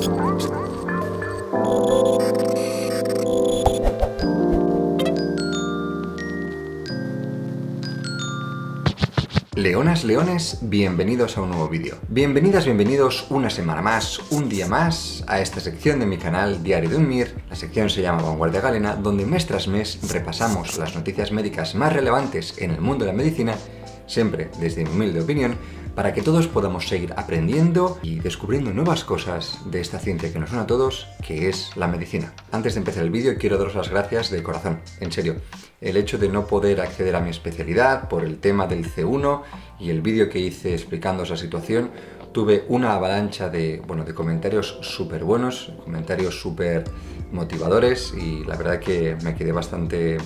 Leonas, leones, bienvenidos a un nuevo vídeo. Bienvenidas, bienvenidos una semana más, un día más, a esta sección de mi canal Diario de un Mir. La sección se llama Vanguardia Galena, donde mes tras mes repasamos las noticias médicas más relevantes en el mundo de la medicina, siempre desde mi humilde opinión, para que todos podamos seguir aprendiendo y descubriendo nuevas cosas de esta ciencia que nos une a todos, que es la medicina. Antes de empezar el vídeo quiero daros las gracias de corazón, en serio. El hecho de no poder acceder a mi especialidad por el tema del C1 y el vídeo que hice explicando esa situación, tuve una avalancha de comentarios súper buenos, comentarios súper motivadores, y la verdad que me quedé bastante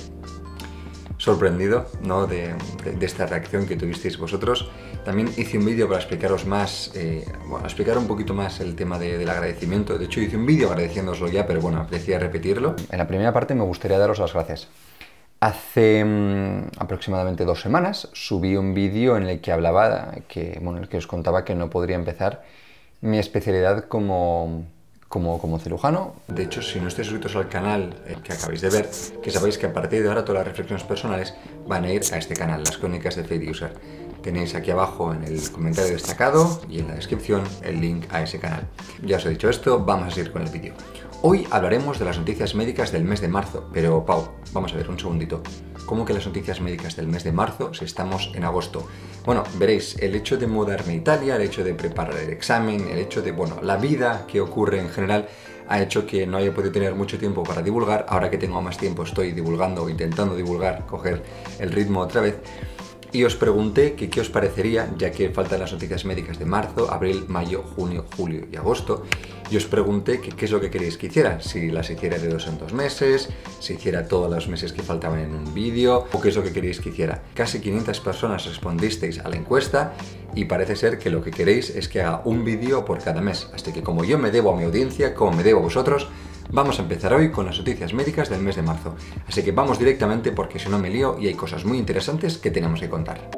sorprendido, ¿no?, de esta reacción que tuvisteis vosotros. También hice un vídeo para explicaros más, explicar un poquito más el tema del agradecimiento. De hecho hice un vídeo agradeciéndoslo ya, pero bueno, decía repetirlo. En la primera parte me gustaría daros las gracias. Hace aproximadamente 2 semanas subí un vídeo en el que hablaba, en el que os contaba que no podría empezar mi especialidad como cirujano. De hecho, si no estáis suscritos al canal que acabáis de ver, que sabéis que a partir de ahora todas las reflexiones personales van a ir a este canal, las crónicas de Fate User. Tenéis aquí abajo en el comentario destacado y en la descripción el link a ese canal. Ya os he dicho esto, vamos a seguir con el vídeo. Hoy hablaremos de las noticias médicas del mes de marzo, pero Pau, vamos a ver un segundito. ¿Cómo que las noticias médicas del mes de marzo si estamos en agosto? Bueno, veréis, el hecho de mudarme a Italia, el hecho de preparar el examen, el hecho de, la vida que ocurre en general ha hecho que no haya podido tener mucho tiempo para divulgar. Ahora que tengo más tiempo estoy divulgando, intentando divulgar, coger el ritmo otra vez. Y os pregunté que qué os parecería, ya que faltan las noticias médicas de marzo, abril, mayo, junio, julio y agosto. Y os pregunté que qué es lo que queréis que hiciera, si las hiciera de 2 en 2 meses, si hiciera todos los meses que faltaban en un vídeo, o qué es lo que queréis que hiciera. Casi 500 personas respondisteis a la encuesta y parece ser que lo que queréis es que haga un vídeo por cada mes. Así que como yo me debo a mi audiencia, como me debo a vosotros, vamos a empezar hoy con las noticias médicas del mes de marzo. Así que vamos directamente porque si no me lío y hay cosas muy interesantes que tenemos que contar.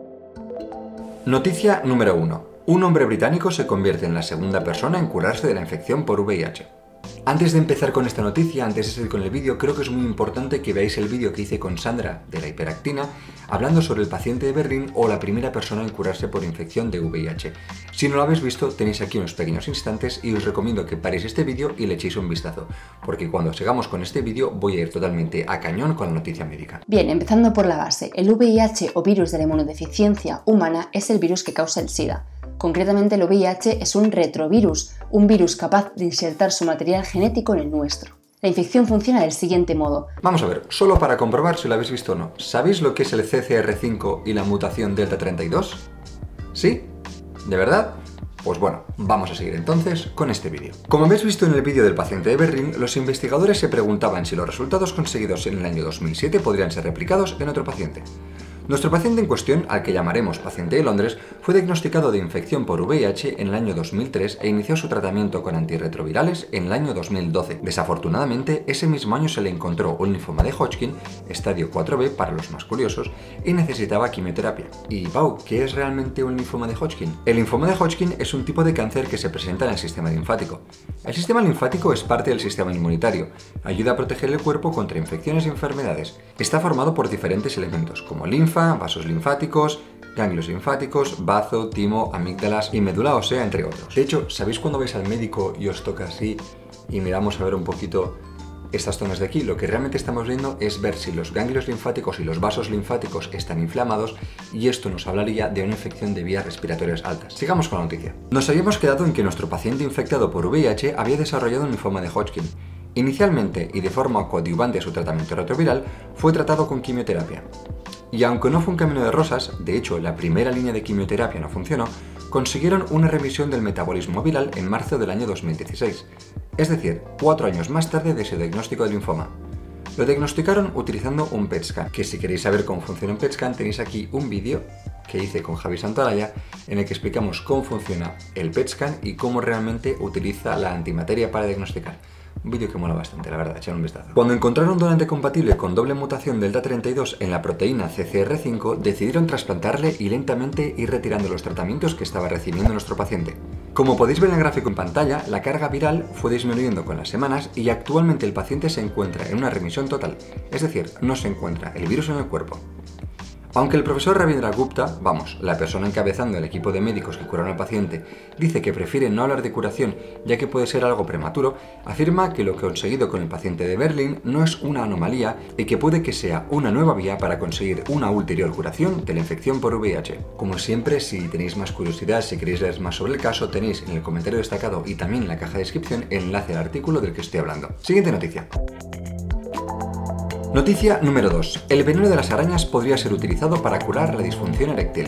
Noticia número 1. Un hombre británico se convierte en la segunda persona en curarse de la infección por VIH. Antes de empezar con esta noticia, antes de seguir con el vídeo, creo que es muy importante que veáis el vídeo que hice con Sandra de la hiperactina, hablando sobre el paciente de Berlín o la primera persona en curarse por infección de VIH. Si no lo habéis visto, tenéis aquí unos pequeños instantes y os recomiendo que paréis este vídeo y le echéis un vistazo, porque cuando sigamos con este vídeo voy a ir totalmente a cañón con la noticia médica. Bien, empezando por la base, el VIH o virus de la inmunodeficiencia humana es el virus que causa el SIDA. Concretamente, el VIH es un retrovirus, un virus capaz de insertar su material genético en el nuestro. La infección funciona del siguiente modo. Vamos a ver, solo para comprobar si lo habéis visto o no. ¿Sabéis lo que es el CCR5 y la mutación Delta 32? ¿Sí? ¿De verdad? Pues bueno, vamos a seguir entonces con este vídeo. Como habéis visto en el vídeo del paciente de Berlín, los investigadores se preguntaban si los resultados conseguidos en el año 2007 podrían ser replicados en otro paciente. Nuestro paciente en cuestión, al que llamaremos paciente de Londres, fue diagnosticado de infección por VIH en el año 2003 e inició su tratamiento con antirretrovirales en el año 2012. Desafortunadamente, ese mismo año se le encontró un linfoma de Hodgkin, estadio 4B para los más curiosos, y necesitaba quimioterapia. Y Pau, ¿qué es realmente un linfoma de Hodgkin? El linfoma de Hodgkin es un tipo de cáncer que se presenta en el sistema linfático. El sistema linfático es parte del sistema inmunitario, ayuda a proteger el cuerpo contra infecciones y enfermedades. Está formado por diferentes elementos, como linfa, vasos linfáticos, ganglios linfáticos, bazo, timo, amígdalas y médula ósea, entre otros. De hecho, ¿sabéis cuando vais al médico y os toca así y miramos a ver un poquito estas zonas de aquí? Lo que realmente estamos viendo es ver si los ganglios linfáticos y los vasos linfáticos están inflamados, y esto nos hablaría de una infección de vías respiratorias altas. Sigamos con la noticia. Nos habíamos quedado en que nuestro paciente infectado por VIH había desarrollado un linfoma de Hodgkin. Inicialmente, y de forma coadyuvante a su tratamiento retroviral, fue tratado con quimioterapia. Y aunque no fue un camino de rosas, de hecho la primera línea de quimioterapia no funcionó, consiguieron una remisión del metabolismo viral en marzo del año 2016, es decir, 4 años más tarde de su diagnóstico de linfoma. Lo diagnosticaron utilizando un PET scan, que si queréis saber cómo funciona un PET scan tenéis aquí un vídeo que hice con Javi Santolaya en el que explicamos cómo funciona el PET scan y cómo realmente utiliza la antimateria para diagnosticar. Un vídeo que mola bastante, la verdad, echar un vistazo. Cuando encontraron un donante compatible con doble mutación delta 32 en la proteína CCR5, decidieron trasplantarle y lentamente ir retirando los tratamientos que estaba recibiendo nuestro paciente. Como podéis ver en el gráfico en pantalla, la carga viral fue disminuyendo con las semanas y actualmente el paciente se encuentra en una remisión total, es decir, no se encuentra el virus en el cuerpo. Aunque el profesor Ravindra Gupta, la persona encabezando el equipo de médicos que curaron al paciente, dice que prefiere no hablar de curación ya que puede ser algo prematuro, afirma que lo conseguido con el paciente de Berlín no es una anomalía y que puede que sea una nueva vía para conseguir una ulterior curación de la infección por VIH. Como siempre, si tenéis más curiosidad, si queréis leer más sobre el caso, tenéis en el comentario destacado y también en la caja de descripción el enlace al artículo del que estoy hablando. Siguiente noticia. Noticia número 2. El veneno de las arañas podría ser utilizado para curar la disfunción eréctil.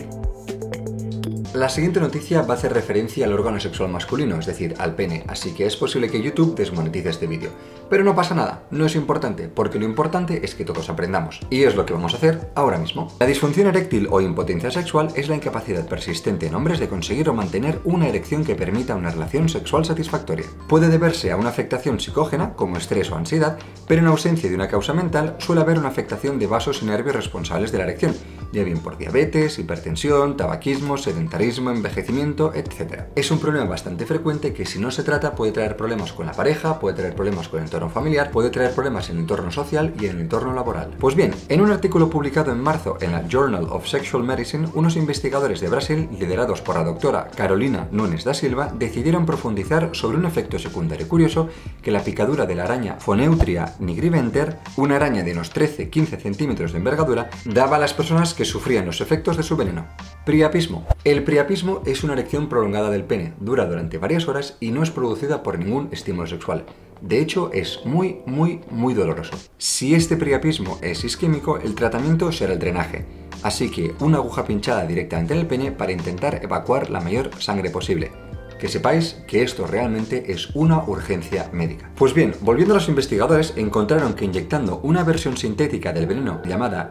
La siguiente noticia va a hacer referencia al órgano sexual masculino, es decir, al pene, así que es posible que YouTube desmonetice este vídeo. Pero no pasa nada, no es importante, porque lo importante es que todos aprendamos. Y es lo que vamos a hacer ahora mismo. La disfunción eréctil o impotencia sexual es la incapacidad persistente en hombres de conseguir o mantener una erección que permita una relación sexual satisfactoria. Puede deberse a una afectación psicógena, como estrés o ansiedad, pero en ausencia de una causa mental suele haber una afectación de vasos y nervios responsables de la erección, ya bien por diabetes, hipertensión, tabaquismo, sedentarismo, envejecimiento, etc. Es un problema bastante frecuente que si no se trata puede traer problemas con la pareja, puede traer problemas con el entorno familiar, puede traer problemas en el entorno social y en el entorno laboral. Pues bien, en un artículo publicado en marzo en la Journal of Sexual Medicine, unos investigadores de Brasil, liderados por la doctora Carolina Nunes da Silva, decidieron profundizar sobre un efecto secundario curioso que la picadura de la araña Phoneutria nigriventer, una araña de unos 13-15 centímetros de envergadura, daba a las personas que sufrían los efectos de su veneno. Priapismo. El priapismo es una erección prolongada del pene, dura durante varias horas y no es producida por ningún estímulo sexual. De hecho, es muy doloroso. Si este priapismo es isquémico, el tratamiento será el drenaje. Así que una aguja pinchada directamente en el pene para intentar evacuar la mayor sangre posible. Que sepáis que esto realmente es una urgencia médica. Pues bien, volviendo a los investigadores, encontraron que inyectando una versión sintética del veneno llamada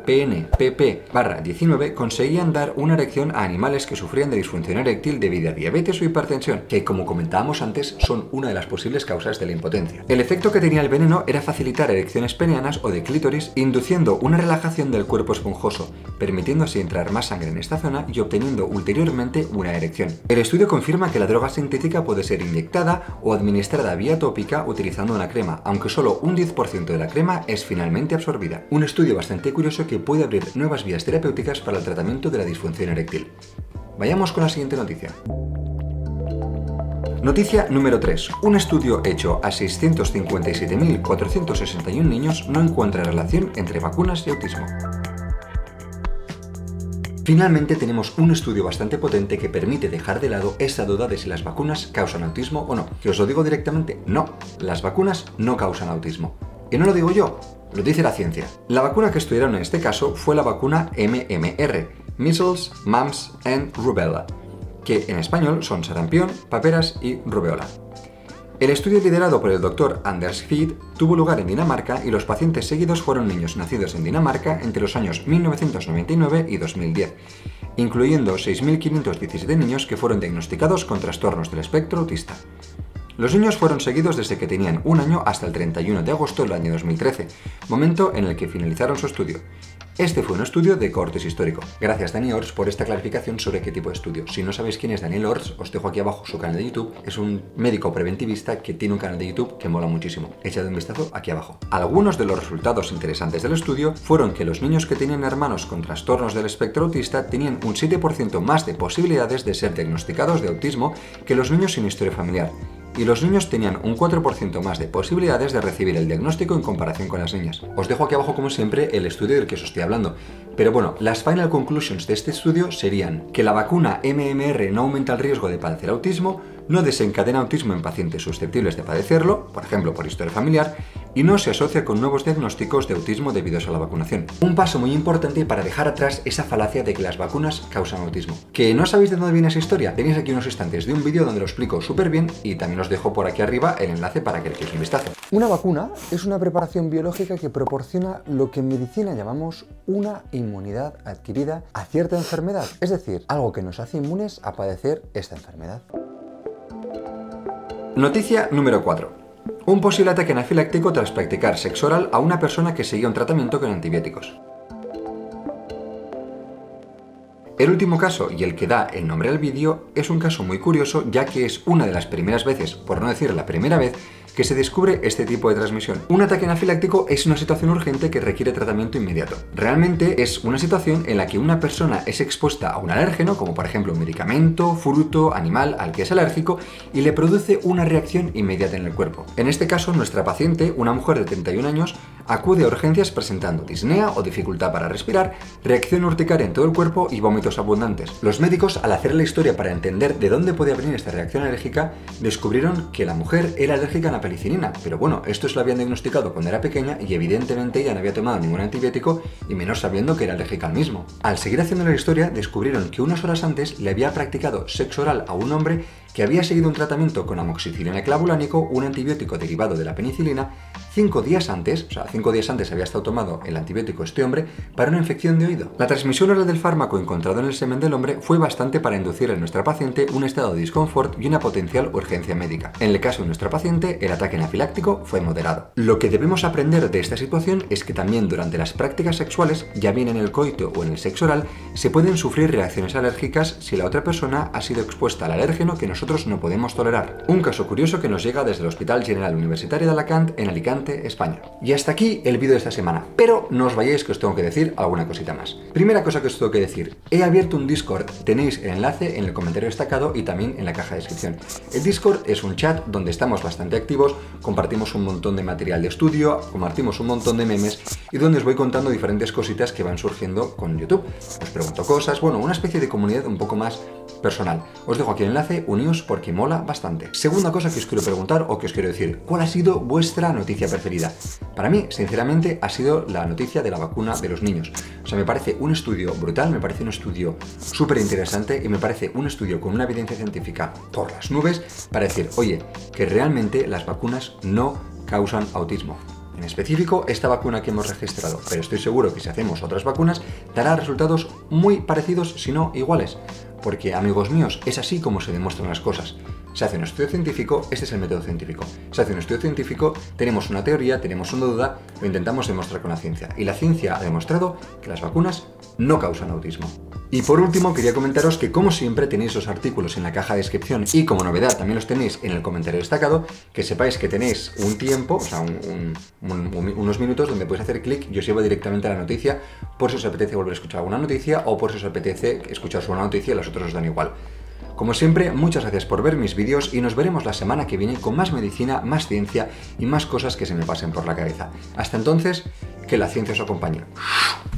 PNPP/19 conseguían dar una erección a animales que sufrían de disfunción eréctil debido a diabetes o hipertensión, que como comentábamos antes son una de las posibles causas de la impotencia. El efecto que tenía el veneno era facilitar erecciones penianas o de clítoris, induciendo una relajación del cuerpo esponjoso, permitiendo así entrar más sangre en esta zona y obteniendo ulteriormente una erección. El estudio confirma que la droga sintética puede ser inyectada o administrada vía tópica utilizando una crema, aunque solo un 10% de la crema es finalmente absorbida. Un estudio bastante curioso que puede abrir nuevas vías terapéuticas para el tratamiento de la disfunción eréctil. Vayamos con la siguiente noticia. Noticia número 3. Un estudio hecho a 657.461 niños no encuentra relación entre vacunas y autismo. Finalmente tenemos un estudio bastante potente que permite dejar de lado esa duda de si las vacunas causan autismo o no. Que os lo digo directamente, no, las vacunas no causan autismo. Y no lo digo yo, lo dice la ciencia. La vacuna que estudiaron en este caso fue la vacuna MMR, Measles, Mumps and Rubella, que en español son sarampión, paperas y rubeola. El estudio liderado por el Dr. Anders Feed tuvo lugar en Dinamarca y los pacientes seguidos fueron niños nacidos en Dinamarca entre los años 1999 y 2010, incluyendo 6.517 niños que fueron diagnosticados con trastornos del espectro autista. Los niños fueron seguidos desde que tenían un año hasta el 31 de agosto del año 2013, momento en el que finalizaron su estudio. Este fue un estudio de cortes histórico. Gracias Dani Ors por esta clarificación sobre qué tipo de estudio. Si no sabéis quién es Daniel Ors, os dejo aquí abajo su canal de YouTube. Es un médico preventivista que tiene un canal de YouTube que mola muchísimo. Echad un vistazo aquí abajo. Algunos de los resultados interesantes del estudio fueron que los niños que tenían hermanos con trastornos del espectro autista tenían un 7% más de posibilidades de ser diagnosticados de autismo que los niños sin historia familiar. Y los niños tenían un 4% más de posibilidades de recibir el diagnóstico en comparación con las niñas. Os dejo aquí abajo como siempre el estudio del que os estoy hablando. Pero bueno, las final conclusions de este estudio serían que la vacuna MMR no aumenta el riesgo de padecer autismo, no desencadena autismo en pacientes susceptibles de padecerlo, por ejemplo por historia familiar, y no se asocia con nuevos diagnósticos de autismo debidos a la vacunación. Un paso muy importante para dejar atrás esa falacia de que las vacunas causan autismo. ¿Que no sabéis de dónde viene esa historia? Tenéis aquí unos instantes de un vídeo donde lo explico súper bien y también os dejo por aquí arriba el enlace para que le echéis un vistazo. Una vacuna es una preparación biológica que proporciona lo que en medicina llamamos una inmunidad adquirida a cierta enfermedad, es decir, algo que nos hace inmunes a padecer esta enfermedad. Noticia número 4. Un posible ataque anafiláctico tras practicar sexo oral a una persona que seguía un tratamiento con antibióticos. El último caso, y el que da el nombre al vídeo, es un caso muy curioso, ya que es una de las primeras veces, por no decir la primera vez, que se descubre este tipo de transmisión. Un ataque anafiláctico es una situación urgente que requiere tratamiento inmediato. Realmente es una situación en la que una persona es expuesta a un alérgeno, como por ejemplo un medicamento, fruto, animal al que es alérgico, y le produce una reacción inmediata en el cuerpo. En este caso, nuestra paciente, una mujer de 31 años, acude a urgencias presentando disnea o dificultad para respirar, reacción urticaria en todo el cuerpo y vómitos abundantes. Los médicos, al hacer la historia para entender de dónde podía venir esta reacción alérgica, descubrieron que la mujer era alérgica a la penicilina, pero bueno, esto se lo habían diagnosticado cuando era pequeña y evidentemente ella no había tomado ningún antibiótico y menos sabiendo que era alérgica al mismo. Al seguir haciendo la historia, descubrieron que unas horas antes le había practicado sexo oral a un hombre que había seguido un tratamiento con amoxicilina clavulánico, un antibiótico derivado de la penicilina. 5 días antes había estado tomando el antibiótico este hombre para una infección de oído. La transmisión oral del fármaco encontrado en el semen del hombre fue bastante para inducir en nuestra paciente un estado de disconfort y una potencial urgencia médica. En el caso de nuestra paciente, el ataque anafiláctico fue moderado. Lo que debemos aprender de esta situación es que también durante las prácticas sexuales, ya bien en el coito o en el sexo oral, se pueden sufrir reacciones alérgicas si la otra persona ha sido expuesta al alérgeno que nosotros no podemos tolerar. Un caso curioso que nos llega desde el Hospital General Universitario de Alacant en Alicante, España. Y hasta aquí el vídeo de esta semana, pero no os vayáis que os tengo que decir alguna cosita más. Primera cosa que os tengo que decir, he abierto un Discord, tenéis el enlace en el comentario destacado y también en la caja de descripción. El Discord es un chat donde estamos bastante activos, compartimos un montón de material de estudio, compartimos un montón de memes y donde os voy contando diferentes cositas que van surgiendo con YouTube. Os pregunto cosas, bueno, una especie de comunidad un poco más personal. Os dejo aquí el enlace, uníos porque mola bastante. Segunda cosa que os quiero preguntar o que os quiero decir, ¿cuál ha sido vuestra noticia preferida? Para mí, sinceramente, ha sido la noticia de la vacuna de los niños. O sea, me parece un estudio brutal, me parece un estudio súper interesante y me parece un estudio con una evidencia científica por las nubes para decir, oye, que realmente las vacunas no causan autismo. En específico, esta vacuna que hemos registrado, pero estoy seguro que si hacemos otras vacunas, dará resultados muy parecidos, si no iguales. Porque, amigos míos, es así como se demuestran las cosas. Se hace un estudio científico, este es el método científico. Se hace un estudio científico, tenemos una teoría, tenemos una duda, lo intentamos demostrar con la ciencia. Y la ciencia ha demostrado que las vacunas no causan autismo. Y por último, quería comentaros que como siempre tenéis los artículos en la caja de descripción y como novedad también los tenéis en el comentario destacado, que sepáis que tenéis un tiempo, o sea, unos minutos donde podéis hacer clic y os lleva directamente a la noticia por si os apetece volver a escuchar alguna noticia o por si os apetece escuchar solo una noticia y las otras os dan igual. Como siempre, muchas gracias por ver mis vídeos y nos veremos la semana que viene con más medicina, más ciencia y más cosas que se me pasen por la cabeza. Hasta entonces, que la ciencia os acompañe.